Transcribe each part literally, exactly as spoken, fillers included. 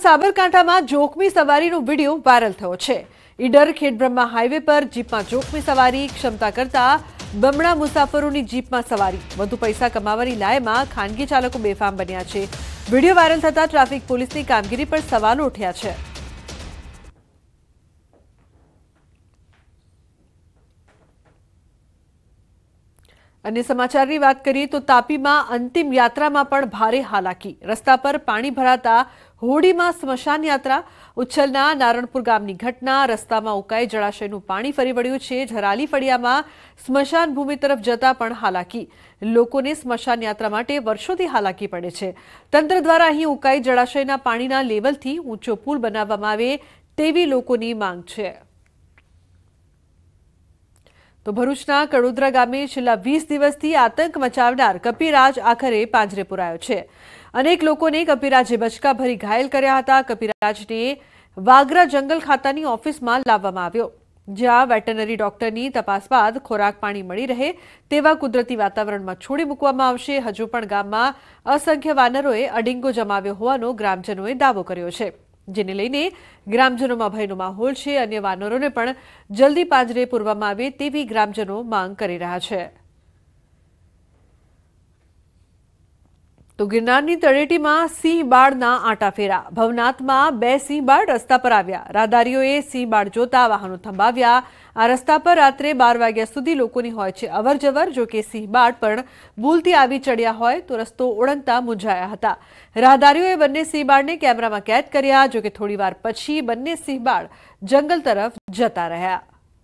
સાબરકાંઠામાં જોખમી સવારીનો video viral થયો છે। ઈડર ખેડબ્રહ્મા હાઈવે પર જીપમાં જોખમી સવારી, ક્ષમતા કરતા બમણા મુસાફરોની જીપમાં સવારી, વધુ પૈસા કમાવાની લાયમાં ખાનગી ચાલકો બેફામ બન્યા છે। વિડીયો વાયરલ થતા ટ્રાફિક પોલીસની કામગીરી પર સવાલો ઉઠ્યા છે। अन्य समाचार की बात करिए तो तापी में अंतिम यात्रा में पण भारे हालाकी, रस्ता पर पानी भराता होड़ी में स्मशान यात्रा। उच्छलना नारणपुर गामनी घटना, रस्ता में उकाई जलाशयનું पाणी फरी वळ्યું છે। झराली फळिया में स्मशान भूमि तरफ जता पण हालाकी, लोकोने स्मशान यात्रा माटे वर्षोथी हालाकी पड़े छे। तंत्र द्वारा અહીં ઉકાઈ જળાશયના પાણીના લેવલથી ઊંચો પુલ બનાવવામાં આવે તેવી લોકોની માંગ છે। तो भरूचना कड़ोदरा गामे छेल्ला वीस दिवसथी आतंक मचावनार कपिराज आखरे પાંજરે पुरायो छे। अनेक लोकोने कपिराजे बचका भरी घायल कर्या हता। कपिराजने वागरा जंगल खातानी ऑफिसमां लाववामां આવ્યો, જ્યાં વેટરनरी डॉक्टरनी तपास बाद खोराक पाणी मळी रहे तेवा कुदरती वातावरणमां छोडी मूकवामां आवशे। हजू पण गाममां असंख्य वानरोए अडिंगो जमाव्यो होવાનો ग्रामजनोए दावो कर्यो छे, जेने लईने ग्रामजनों में भयनो माहौल है। अन्य वानरों ने पण जल्दी પાંજરે पूरवामां आवे तेवी ग्रामजनों मांग करी रह्या छे। तो गिरनारनी तळेटीमां सिंहबाळना आटाफेरा, भवनाथमां बे सिंहबाळ रस्ता पर आव्या। राहदारीओए सिंहबाळ जोता वाहनो थंभाव्या। आ रस्ता पर रात्रे बार वाग्या सुधी लोकोनी होय छे अवरजवर। जो के सिंहबाळ पण भूलथी आवी चढ़्या होय तो रस्तो ओळंगता मूंझाया हता। राहदारीओए बंने सिंहबाळने केमेरामां कैद कर्या। जो के थोड़ीवार पछी बंने सिंहबाळ जंगल तरफ जता रह्या।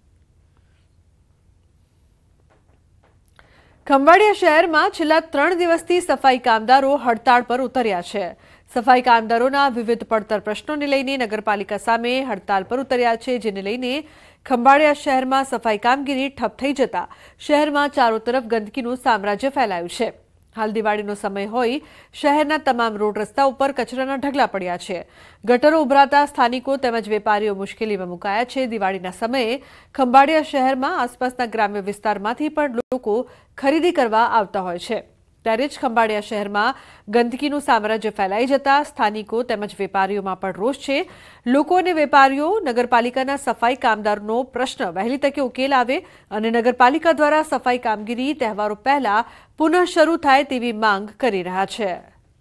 खंभाळिया शहर में छेल्ला त्रण दिवसथी सफाई कामदारो हड़ताल पर उतर्या छे। सफाई कामदारोना विविध પડતર प्रश्नों ने लईने नगरपालिका सामे हड़ताल पर उतर्या छे, जेने लईने खंभाळिया शहर में सफाई कामगीरी ठप थई जता शहर में चारों तरफ गंदकीनुं साम्राज्य फैलायुं छे। हाल दिवाळीनो समय होई शहरना तमाम रोड रस्ता पर कचराना ढगला पड्या छे। गटरो उभराता स्थानिको तेमज वेपारीओ मुश्केलीमां मुकाया छे। दिवाळीना समये खंभाळिया शहरमां आसपासना ग्राम्य विस्तारमांथी पण लोको खरीदी करवा आवता होय छे, त्यारे ज खंभाळिया शहरमां गंदकीनुं साम्राज्य फैलाई जता स्थानिको तेमज वेपारीओमां पण रोष छे। लोको अने वेपारीओ नगरपालिकाना सफाई कामदारोनो प्रश्न वहेली तके उकेल आवे अने नगरपालिका द्वारा सफाई कामगीरी तहेवारो पहेला पुनः शरू थाय तेवी मांग करी रह्या छे।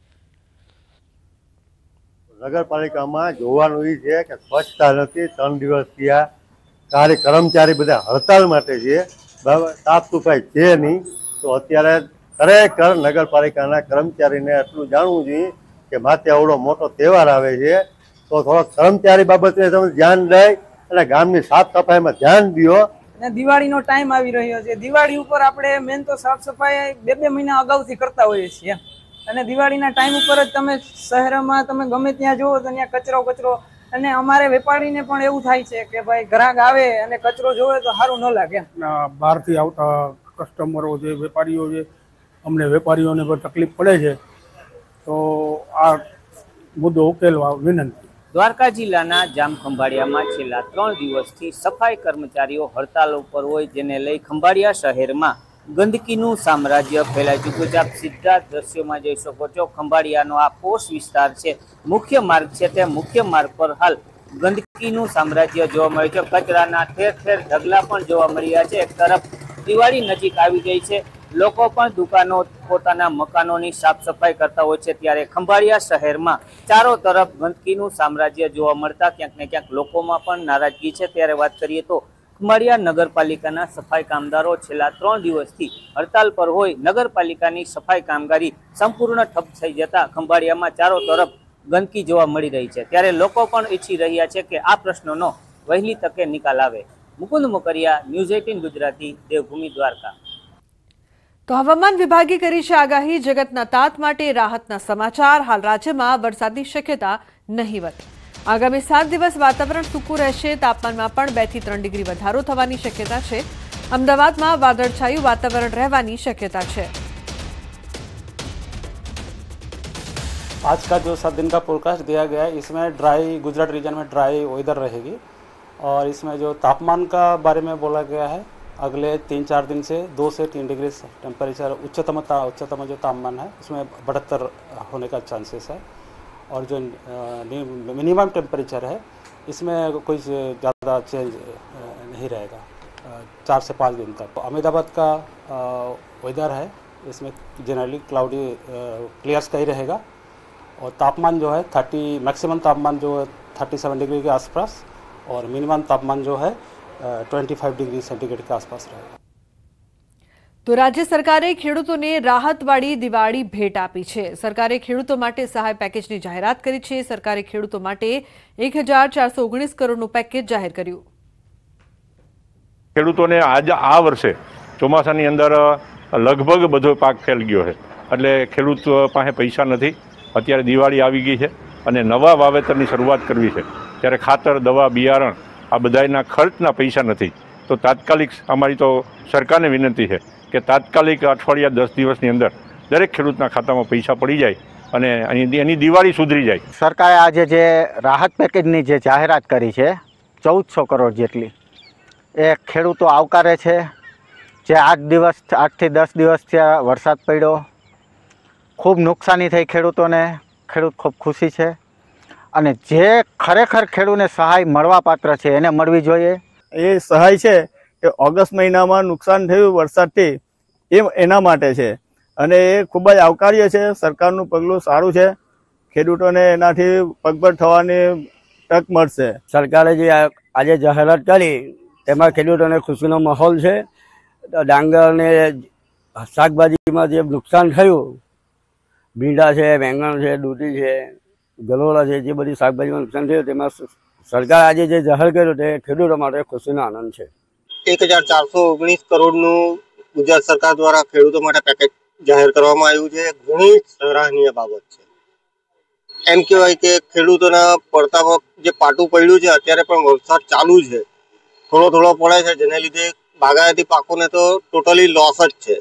नगरपालिकामां जोवानुं ई छे के स्वच्छता नथी। त्रण दिवस थया कार्य कर्मचारी बधा हड़ताल माटे छे, बराबर साफ सफाई छे नहीं। तो अत्यारे खरेखर नगरपालिकाना कर्मचारीने आटલું જાણવું જોઈએ કે માથે આવડો મોટો તહેવાર આવે છે તો થોડો કર્મચારી બાબતે તમે ધ્યાન દઈ અને ગામની સાફ સફાઈમાં ધ્યાન દો। અને દિવાળીનો ટાઈમ આવી રહ્યો છે, દિવાળી ઉપર આપણે મેન તો સાફ સફાઈ બે બે મહિના અગાઉથી કરતા હોઈએ છીએ અને દિવાળીના ટાઈમ ઉપર જ તમે શહેરમાં તમે ગમે ત્યાં જુઓ તો ત્યાં કચરો કચરો અને અમારે વેપારીને પણ એવું થાય છે કે ભાઈ ગ્રાહક આવે અને કચરો જોવે તો સારું ન લાગે। બહારથી આવતા કસ્ટમરો છે, વેપારીઓ છે, અમને વેપારીઓને પણ તકલીફ પડે છે, તો આ મુદ્દો ઉકેલવા વિનંતી। દ્વારકા જિલ્લાના જામ ખંભાળિયામાં છેલ્લા ત્રણ દિવસથી સફાઈ કર્મચારીઓ હડતાલ ઉપર હોય, જેને લઈ ખંભાળિયા શહેરમાં ગંદકીનું સામ્રાજ્ય ફેલાઈ ચૂક્યું છે। આપ સીધા દ્રશ્યોમાં જોઈ શકો છો, ખંભાળિયાનો આ પોશ વિસ્તાર છે, મુખ્ય માર્ગ છે, તે મુખ્ય માર્ગ પર હાલ ગંદકીનું સામ્રાજ્ય જોવા મળે છે। કચરાના ઠેર ઠેર ઢગલા પણ જોવા મળી રહ્યા છે। એક તરફ દિવાળી નજીક આવી ગઈ છે, લોકો પણ દુકાનો પોતાના મકાનોની સાફ સફાઈ કરતા હોય છે, ત્યારે ખંભાળિયા શહેરમાં ચારો તરફ ગંદકીનું સામ્રાજ્ય જોવા મળતા ક્યાંક ને ક્યાંક લોકોમાં પણ નારાજગી છે। ત્યારે વાત કરીએ તો ખંભાળિયા નગરપાલિકાના સફાઈ કામદારો છેલ્લા ત્રણ દિવસથી હડતાલ પર હોય, નગરપાલિકાની સફાઈ કામગીરી સંપૂર્ણ ઠપ થઈ જતા ખંભાળિયામાં ચારો તરફ ગંદકી જોવા મળી રહી છે। ત્યારે લોકો પણ ઈચ્છી રહ્યા છે કે આ પ્રશ્નોનો વહેલી તકે નિકાલ આવે। મુકુંદ મોકરિયા, ન્યૂઝ અઠ્ઠાવીસ ગુજરાતી, દેવભૂમિ દ્વારકા। तो हवामान विभागे करी छे आगाही, जगतना तात माटे राहतना समाचार। हाल राज्यमां वरसादनी शक्यता नहीवत। आगामी सात दिवस वातावरण सूकું રહેશે। तापमानमां पण બે થી ત્રણ ડિગ્રી વધારો થવાની शक्यता છે। अमदावादमां वादळछाયું वातावरण રહેવાની शक्यता છે। आज का जो सात दिन का फोरकास्ट दिया गया है, इसमें ड्राई गुजरात रीजन में ड्राई वेदर रहेगी और इसमें जो तापमान का बारे में बोला गया है, अगले तीन चार दिन से दो से तीन डिग्री टेम्परेचर उच्चतम उच्चतम जो तापमान है उसमें बढ़ोत्तर होने का चांसेस है। और जो मिनिमम टेम्परेचर है इसमें कोई ज़्यादा चेंज नहीं रहेगा चार से पाँच दिन तक। अहमदाबाद का वेदर है, इसमें जनरली क्लाउडी क्लियर स्काई रहेगा और तापमान जो है थर्टी मैक्सिमम तापमान जो है थर्टी सेवन डिग्री के आसपास और मिनिमम तापमान जो है ट्वेंटी फाइव डिग्री सेंटीग्रेड के आसपास रहेगा। તો રાજ્ય સરકારે ખેડૂતોને રાહતવાળી દિવાળી ભેટ આપી છે। સરકારે ખેડૂતો માટે સહાય પેકેજની જાહેરાત કરી છે। સરકારે ખેડૂતો માટે એક હજાર ચારસો ઓગણીસ કરોડનું પેકેજ જાહેર કર્યું। ખેડૂતોને આજ આ વર્ષે ચોમાસાની અંદર લગભગ બધો પાક ફેલ ગયો છે, એટલે ખેડૂત પાસે પૈસા નથી। અત્યારે દિવાળી આવી ગઈ છે અને નવા વાવેતરની શરૂઆત કરવી છે, ત્યારે ખાતર, દવા, બિયારણ આ બધાના ખર્ચના પૈસા નથી। તો તાત્કાલિક અમારી તો સરકારને વિનંતી છે કે તાત્કાલિક અઠવાડિયા દસ દિવસની અંદર દરેક ખેડૂતના ખાતામાં પૈસા પડી જાય અને એની દિવાળી સુધરી જાય। સરકારે આજે જે રાહત પેકેજની જે જાહેરાત કરી છે ચૌદસો કરોડ જેટલી, એ ખેડૂતો આવકારે છે। જે આઠ દિવસ આઠથી દસ દિવસથી વરસાદ પડ્યો, ખૂબ નુકસાની થઈ ખેડૂતોને, ખેડૂત ખૂબ ખુશી છે અને જે ખરેખર ખેડૂતને સહાય મળવા પાત્ર છે એને મળવી જોઈએ। એ સહાય છે કે ઓગસ્ટ મહિનામાં નુકસાન થયું વરસાદથી, એ એના માટે છે અને એ ખૂબ જ આવકાર્ય છે। સરકારનું પગલું સારું છે, ખેડૂતોને એનાથી પગભર થવાની તક મળશે। સરકારે જે આજે જાહેરાત કરી તેમાં ખેડૂતોને ખુશીનો માહોલ છે। ડાંગર ને શાકભાજીમાં જે નુકસાન થયું, ભીંડા છે, વેંગણ છે, દૂધી છે, ગલોળા છે, જે બધી શાકભાજીમાં નુકસાન થયું તેમાં સરકાર આજે જે જાહેર કર્યું તે ખેડૂતો માટે ખુશીનો આનંદ છે। એક હજાર ચારસો ઓગણીસ કરોડનું ગુજરાત સરકાર દ્વારા ખેડૂતો માટે પેકેજ જાહેર કરવામાં આવ્યું છે। ઘણી સરાહનીય બાબત છે। એમ કહેવાય કે ખેડૂતોના પડતામાં જે પાટું પડ્યું છે, અત્યારે પણ વરસાદ ચાલુ છે, થોડો થોડો પડે છે, જેને લીધે બાગાયતી પાકોને તો ટોટલી લોસ જ છે।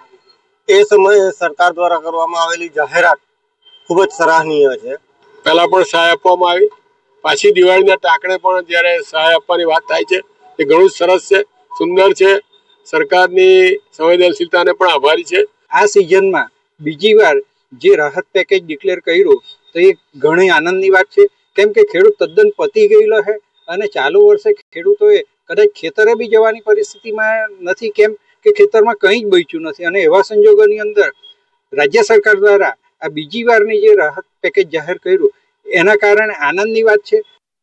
એ સમયે સરકાર દ્વારા કરવામાં આવેલી જાહેરાત ખૂબ જ સરાહનીય છે। પહેલા પણ સહાય આપવામાં આવી, પાછી દિવાળીના ટાંકણે પણ જ્યારે સહાય આપવાની વાત થાય છે એ ઘણું સરસ છે, સુંદર છે। સરકારની સંવેદનશીલતાને પણ આભારી છે। આ સિઝનમાં બીજી વાર જે રાહત પેકેજ ડિક્લેર કર્યું તો એ ઘણી આનંદની વાત છે, કેમ કે ખેડૂત તદ્દન પતી ગયેલો છે અને ચાલુ વર્ષે ખેડૂતોએ કદાચ ખેતરે બી જવાની પરિસ્થિતિમાં નથી, કેમ કે ખેતરમાં કંઈ જ બચ્યું નથી અને એવા સંજોગોની અંદર રાજ્ય સરકાર દ્વારા આ બીજી વારની જે રાહત પેકેજ જાહેર કર્યું એના કારણે આનંદની વાત છે।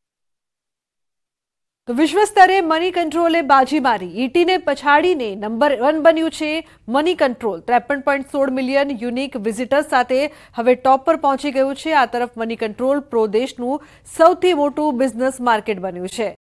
તો વિશ્વ સ્તરે મની કંટ્રોલે બાજી મારી, ઈટીને પછાડીને નંબર વન બન્યું છે મની કંટ્રોલ। ત્રેપન પોઈન્ટ સોળ મિલિયન યુનિક વિઝિટર્સ સાથે હવે ટોપ પર પહોંચી ગયું છે। આ તરફ મની કંટ્રોલ પ્રો દેશનું સૌથી મોટું બિઝનેસ માર્કેટ બન્યું છે।